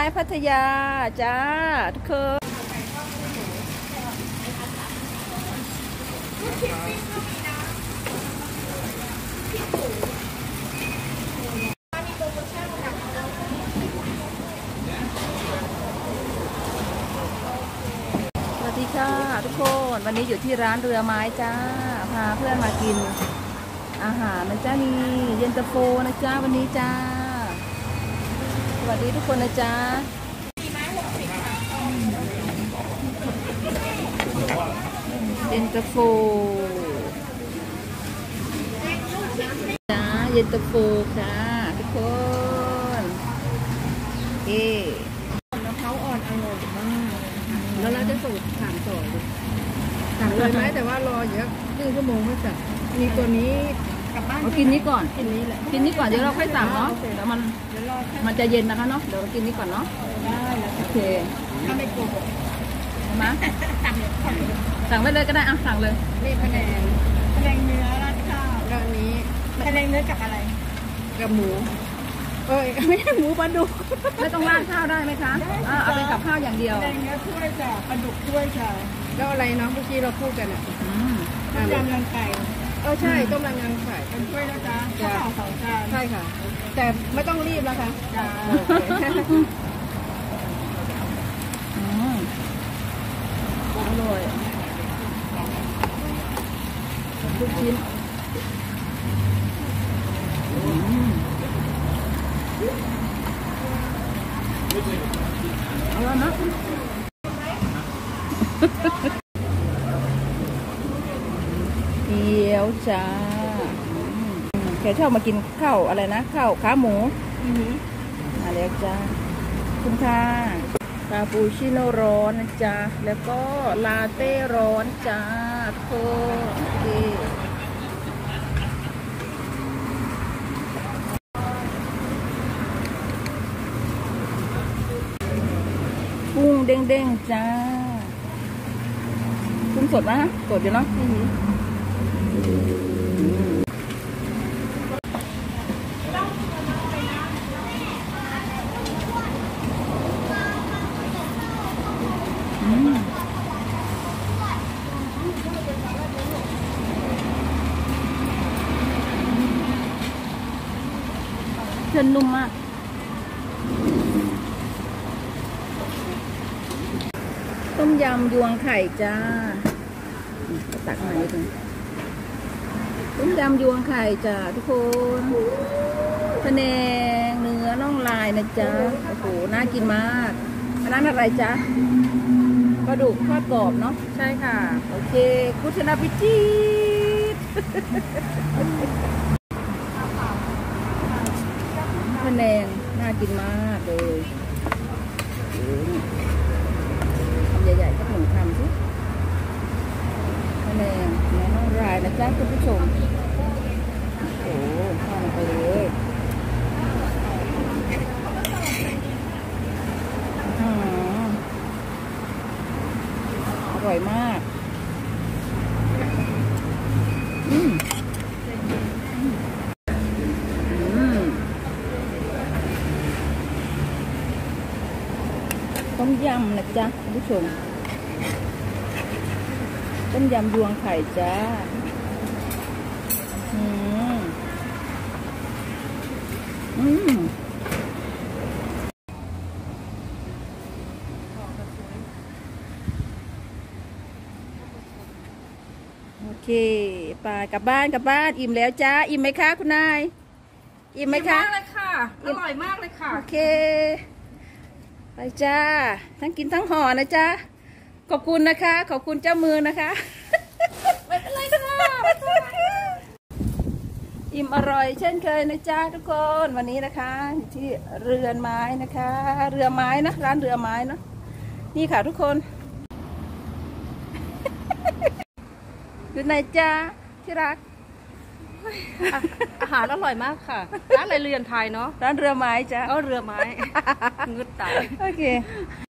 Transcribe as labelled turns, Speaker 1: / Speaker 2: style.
Speaker 1: พัทยาจ้าทุกคนสวัสดีค่ะทุกคนวันนี้อยู่ที่ร้านเรือไม้จ้าพาเพื่อนมากินอาหารนะจ้านี่เย็นตาโฟนะจ้าวันนี้จ้าสวัสดีทุกคนนะจ้าเย็นตาโฟจ้าเย็นตาโฟค่ะทุกคนเอ๊มะพร้าวอ่อนอร่อยมากแล้วเราจะส่งถามต่อเลยสั่งเลยไหมแต่ว่ารอเยอะ1 ชั่วโมงไม่สั่งมีตัวนี้กลับบ้านกินนี้ก่อนกินนี้แหละกินนี้ก่อนเดี๋ยวเราค่อยสั่งเนาะแล้วมันจะเย็นนะคะเนาะเดี๋ยวเรากินนี้ก่อนเนาะได้แล้วโอเคถ้าไม่โกหกใช่ไหมสั่งไปเลยก็ได้อ่ะสั่งเลยนี่พะแนงเนื้อราดข้าวแล้วนี้พะแนงเนื้อกับอะไรกับหมูไม่ใช่หมูปลาดุกไม่ต้องราดข้าวได้ไหมคะเอาเป็นกับข้าวอย่างเดียวพะแนงเนื้อถ้วยจ้ะปลาดุกถ้วยจ้ะแล้วอะไรเนาะเมื่อกี้เราพูดกันอ่ะต้มยำรังไก่ใช่ต้มยำรังไก่เป็นถ้วยนะจ๊ะข้าว2 จานใช่ค่ะแต่ไม่ต้องรีบแล้วค่ะจ้าอร่อยลูกชิ้นอร่อยนะเกี๊ยวจ้าแกชอบมากินข้าวอะไรนะข้าวขาหมูมาแล้วจ้าคุณค่ะคาปูชิโน่ร้อนนะจ๊ะแล้วก็ลาเต้ร้อนจ้าโอเคกุ้งเด้งๆจ้ากุ้งสดนะสดอยู่เนาะเส้นนุ่มมากต้มยำยวงไข่จ้าตักมาเลยจ้ะต้มยำยวงไข่จ้าทุกคนพะแนงเนื้อน่องลายนะจ๊ะโอ้โหน่ากินมากอันนั้นอะไรจ๊ะปลาดุกทอดกรอบเนาะใช่ค่ะโอเคคุชนาพิจิตพะแนงน่ากินมากเลยทำใหญ่ๆสัก1 คำสิพะแนงเนื้อน่องลายนะจ๊ะคุณผู้ชมโอ้ทานไปเลยอร่อยมากต้มยำนะจ๊ะคุณผู้ชมต้มยำยวงไข่จ้าโอเคไปกลับบ้านอิ่มแล้วจ้าอิ่มไหมคะคุณนายอิ่มไหมคะอิ่มมากเลยค่ะอร่อยมากเลยค่ะโอเคไปจ้าทั้งกินทั้งห่อนะจ้าขอบคุณนะคะขอบคุณเจ้ามือนะคะไม่เป็นไรค่ะอิ่มอร่อยเช่นเคยนะจ้าทุกคนวันนี้นะคะที่เรือนไม้นะคะเรือไม้นะร้านเรือไม้เนาะนี่ค่ะทุกคนอยู่ไหนจ้าที่รักอาหารอร่อยมากค่ะร้านอะไรเรือนไทยเนาะร้านเรือไม้จ้าเรือไม้งึดตายโอเค